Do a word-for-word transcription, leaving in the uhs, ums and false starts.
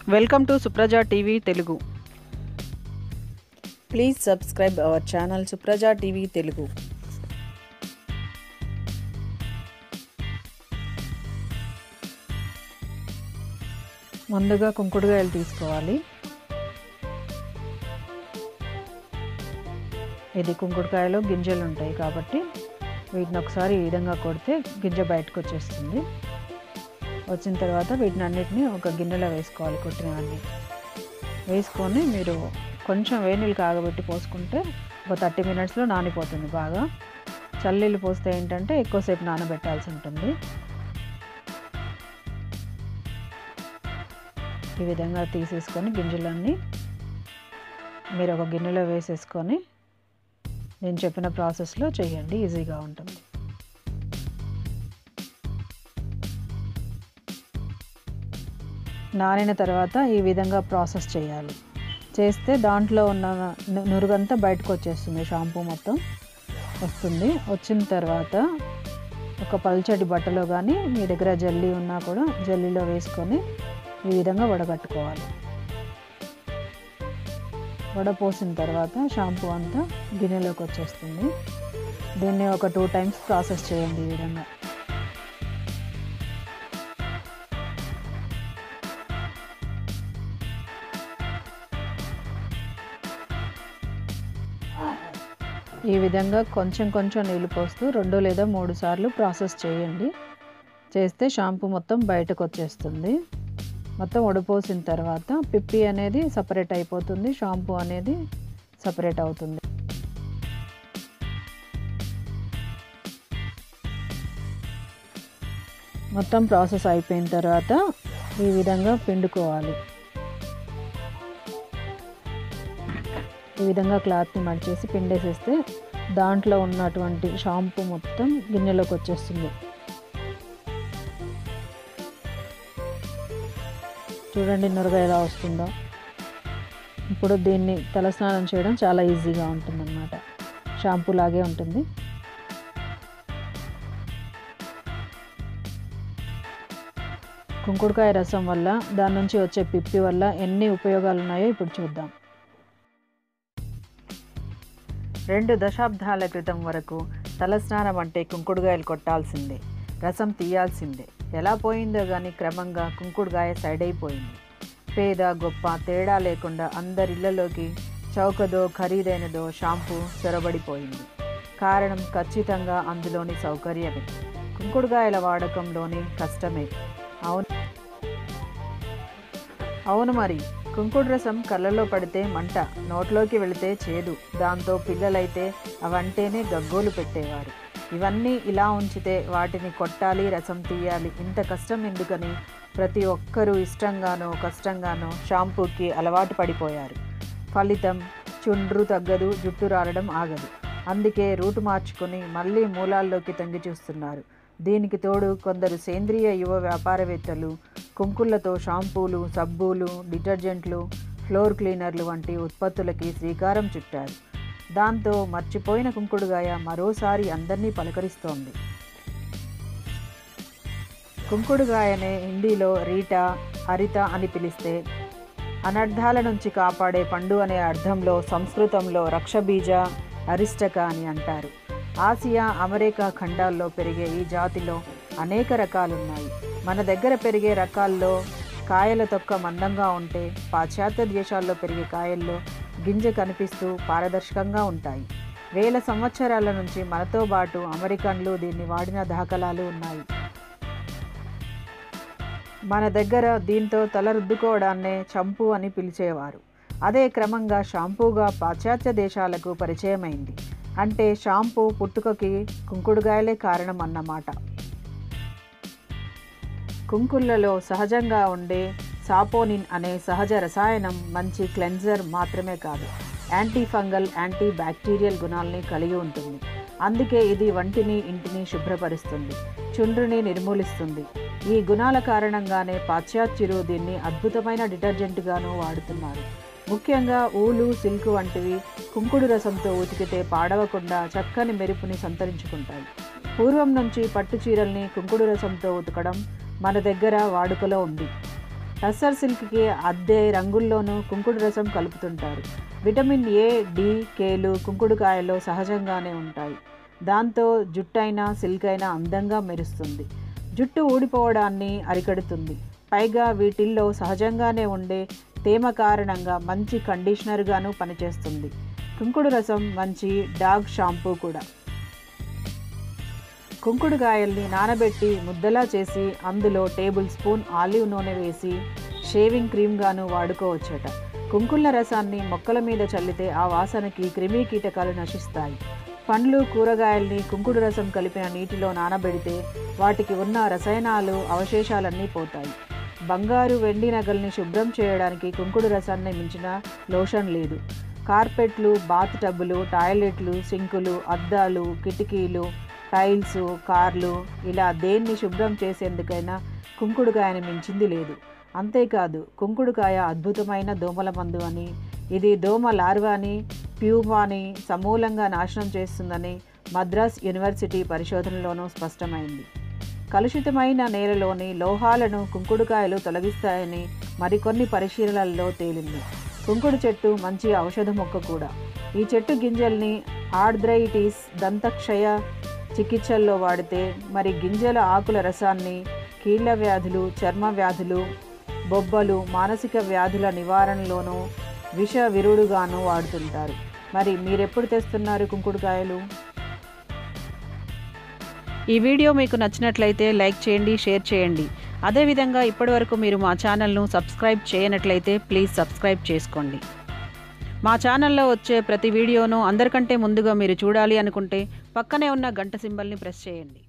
Welcome to Supraja TV Telugu. Please subscribe our channel Supraja TV Telugu. ముందుగా కుంకుడుకాయలు తీసుకోవాలి. ఇది కుంకుడుకాయలో గింజలు ఉంటాయి కాబట్టి వీటిని ఒకసారి ఈ విధంగా కొడితే గింజ బయటకు వచ్చేస్తుంది. వచ్చిన తర్వాత వీటిని అన్నిటిని ఒక గిన్నెలో వేసుకోవాలి. కొట్టినవన్నీ వేసుకొని మీరు కొంచెం వేడినీళ్ళు కాగబెట్టి పోసుకుంటే ఒక థర్టీ మినిట్స్లో నానిపోతుంది బాగా. చల్లీళ్ళు పోస్తే ఏంటంటే ఎక్కువసేపు నానబెట్టాల్సి ఉంటుంది. ఈ విధంగా తీసేసుకొని గింజలన్నీ మీరు ఒక గిన్నెలో వేసేసుకొని నేను చెప్పిన ప్రాసెస్లో చేయండి, ఈజీగా ఉంటుంది. నానిన తర్వాత ఈ విధంగా ప్రాసెస్ చేయాలి. చేస్తే దాంట్లో ఉన్న నురుగంతా బయటకు వచ్చేస్తుంది, షాంపూ మొత్తం వస్తుంది. వచ్చిన తర్వాత ఒక పల్చటి బట్టలో కానీ మీ దగ్గర జల్లీ ఉన్నా కూడా జల్లీలో వేసుకొని ఈ విధంగా వడగట్టుకోవాలి. వడపోసిన తర్వాత షాంపూ అంతా గిన్నెలోకి వచ్చేస్తుంది. దీన్ని ఒక టూ టైమ్స్ ప్రాసెస్ చేయండి ఈ విధంగా. ఈ విధంగా కొంచెం కొంచెం నీళ్ళు పోస్తూ రెండు లేదా మూడు సార్లు ప్రాసెస్ చేయండి. చేస్తే షాంపూ మొత్తం బయటకు వచ్చేస్తుంది. మొత్తం వడపోసిన తర్వాత పిప్పి అనేది సపరేట్ అయిపోతుంది, షాంపూ అనేది సపరేట్ అవుతుంది. మొత్తం ప్రాసెస్ అయిపోయిన తర్వాత ఈ విధంగా పిండుకోవాలి. ఈ విధంగా క్లాత్ని మడిచేసి పిండేసేస్తే దాంట్లో ఉన్నటువంటి షాంపూ మొత్తం గిన్నెలోకి వచ్చేస్తుంది. చూడండి నురగ ఎలా వస్తుందో. ఇప్పుడు దీన్ని తలస్నానం చేయడం చాలా ఈజీగా ఉంటుంది అన్నమాట. షాంపూ లాగే ఉంటుంది. కుంకుడుకాయ రసం వల్ల దాని నుంచి వచ్చే పిప్పి వల్ల ఎన్ని ఉపయోగాలు ఉన్నాయో ఇప్పుడు చూద్దాం. రెండు దశాబ్దాల క్రితం వరకు తలస్నానం అంటే కుంకుడుకాయలు కొట్టాల్సిందే, రసం తీయాల్సిందే. ఎలా పోయిందో కానీ క్రమంగా కుంకుడుకాయ సైడ్ అయిపోయింది. పేద గొప్ప తేడా లేకుండా అందరిళ్లలోకి చౌకదో ఖరీదైనదో షాంపూ చొరబడిపోయింది. కారణం ఖచ్చితంగా అందులోని సౌకర్యమే, కుంకుడుకాయల వాడకంలోని కష్టమే. అవును అవును మరి కుంకుడు రసం కళ్ళలో పడితే మంట, నోట్లోకి వెళితే చేదు. దాంతో పిల్లలైతే అవంటేనే గగ్గోలు పెట్టేవారు. ఇవన్నీ ఇలా ఉంచితే వాటిని కొట్టాలి, రసం తీయాలి, ఇంత కష్టం ఎందుకని ప్రతి ఒక్కరూ ఇష్టంగానో కష్టంగానో షాంపూకి అలవాటు పడిపోయారు. ఫలితం చుండ్రు తగ్గదు, జుట్టు రాలడం ఆగదు. అందుకే రూటు మార్చుకొని మళ్ళీ మూలాల్లోకి తొంగి చూస్తున్నారు. దీనికి తోడు కొందరు సేంద్రియ యువ వ్యాపారవేత్తలు కుంకుళ్లతో షాంపూలు, సబ్బులు, డిటర్జెంట్లు, ఫ్లోర్ క్లీనర్లు వంటి ఉత్పత్తులకి శ్రీకారం చుట్టారు. దాంతో మర్చిపోయిన కుంకుడుకాయ మరోసారి అందరినీ పలకరిస్తోంది. కుంకుడుకాయనే హిందీలో రీటా, హరిత అని పిలిస్తే అనర్థాల నుంచి కాపాడే పండు అనే అర్థంలో సంస్కృతంలో రక్షబీజ, అరిష్టక అని అంటారు. ఆసియా, అమెరికా ఖండాల్లో పెరిగే ఈ జాతిలో అనేక రకాలున్నాయి. మన దగ్గర పెరిగే రకాల్లో కాయల తొక్క మందంగా ఉంటే పాశ్చాత్య దేశాల్లో పెరిగే కాయల్లో గింజ కనిపిస్తూ పారదర్శకంగా ఉంటాయి. వేల సంవత్సరాల నుంచి మనతో పాటు అమెరికన్లు దీన్ని వాడిన దాఖలాలు ఉన్నాయి. మన దగ్గర దీంతో తల రుద్దుకోవడాన్నే చంపు అని పిలిచేవారు. అదే క్రమంగా షాంపూగా పాశ్చాత్య దేశాలకు పరిచయమైంది. అంటే షాంపూ పుట్టుకకి కుంకుడుకాయలే కారణం అన్నమాట. కుంకుళ్లలో సహజంగా ఉండే సాపోనిన్ అనే సహజ రసాయనం మంచి క్లెన్జర్ మాత్రమే కాదు, యాంటీ ఫంగల్, యాంటీ బ్యాక్టీరియల్ గుణాలని కలిగి ఉంటుంది. అందుకే ఇది వంటిని, ఇంటిని శుభ్రపరుస్తుంది, చుండ్రుని నిర్మూలిస్తుంది. ఈ గుణాల కారణంగానే పాశ్చాత్యులు దీన్ని అద్భుతమైన డిటర్జెంట్గాను వాడుతున్నారు. ముఖ్యంగా ఊలు, సిల్క్ వంటివి కుంకుడు రసంతో ఉతికితే పాడవకుండా చక్కని మెరుపుని సంతరించుకుంటాయి. పూర్వం నుంచి పట్టు చీరల్ని కుంకుడు రసంతో ఉతకడం మన దగ్గర వాడుకలో ఉంది. టస్సర్ సిల్క్కి అద్దె రంగుల్లోనూ కుంకుడు రసం కలుపుతుంటారు. విటమిన్ ఏ, డి, కేలు కుంకుడుకాయలో సహజంగానే ఉంటాయి. దాంతో జుట్టైనా సిల్క్ అయినా అందంగా మెరుస్తుంది. జుట్టు ఊడిపోవడాన్ని అరికడుతుంది. పైగా వీటిల్లో సహజంగానే ఉండే తేమ కారణంగా మంచి కండిషనర్గాను పనిచేస్తుంది. కుంకుడు రసం మంచి డాగ్ షాంపూ కూడా. కుంకుడుకాయల్ని నానబెట్టి ముద్దలా చేసి అందులో టేబుల్ స్పూన్ ఆలివ్ నూనె వేసి షేవింగ్ క్రీమ్గాను వాడుకోవచ్చట. కుంకుళ్ళ రసాన్ని మొక్కల మీద చల్లితే ఆ వాసనకి క్రిమి కీటకాలు నశిస్తాయి. పండ్లు, కూరగాయల్ని కుంకుడు రసం కలిపిన నీటిలో నానబెడితే వాటికి ఉన్న రసాయనాలు అవశేషాలన్నీ పోతాయి. బంగారు, వెండి నగల్ని శుభ్రం చేయడానికి కుంకుడు రసాన్ని మించిన లోషన్ లేదు. కార్పెట్లు, బాత్ టబ్బులు, టాయిలెట్లు, సింకులు, అద్దాలు, కిటికీలు, టైల్స్, కార్లు ఇలా దేన్ని శుభ్రం చేసేందుకైనా కుంకుడుకాయని మించింది లేదు. అంతేకాదు కుంకుడుకాయ అద్భుతమైన దోమల మందు అని, ఇది దోమ లార్వాని, ప్యూమాని సమూలంగా నాశనం చేస్తుందని మద్రాస్ యూనివర్సిటీ పరిశోధనలోనూ స్పష్టమైంది. కలుషితమైన నేలలోని లోహాలను కుంకుడుకాయలు తొలగిస్తాయని మరికొన్ని పరిశీలనల్లో తేలింది. కుంకుడు చెట్టు మంచి ఔషధ మొక్క కూడా. ఈ చెట్టు గింజల్ని ఆర్థరైటిస్, దంతక్షయ చికిత్సల్లో వాడితే, మరి గింజల ఆకుల రసాన్ని కీళ్ళ వ్యాధులు, చర్మ వ్యాధులు, బొబ్బలు, మానసిక వ్యాధుల నివారణలోనూ విష విరుడుగాను వాడుతుంటారు. మరి మీరెప్పుడు తెస్తున్నారు కుంకుడుకాయలు? ఈ వీడియో మీకు నచ్చినట్లయితే లైక్ చేయండి, షేర్ చేయండి. అదేవిధంగా ఇప్పటివరకు మీరు మా ఛానల్ను సబ్స్క్రైబ్ చేయనట్లయితే ప్లీజ్ సబ్స్క్రైబ్ చేసుకోండి. మా ఛానల్లో వచ్చే ప్రతి వీడియోను అందరికంటే ముందుగా మీరు చూడాలి అనుకుంటే పక్కనే ఉన్న గంట సింబల్ని ప్రెస్ చేయండి.